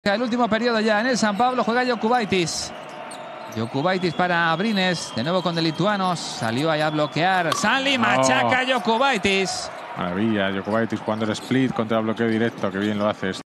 El último periodo ya en el San Pablo, juega Jokubaitis. Jokubaitis para Brines, de nuevo con de lituanos, salió ahí a bloquear. Sanli machaca Jokubaitis. Maravilla, Jokubaitis jugando el split contra el bloqueo directo, que bien lo haces.